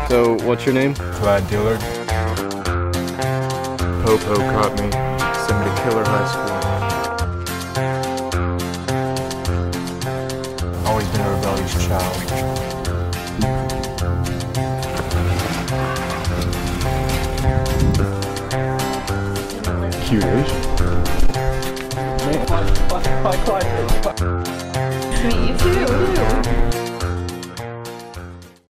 So, what's your name? Clide Dillard. Popo caught me. Sent me to Killer High School. Always been a rebellious child. Cute-ish. Man, Clide. Nice to meet you too.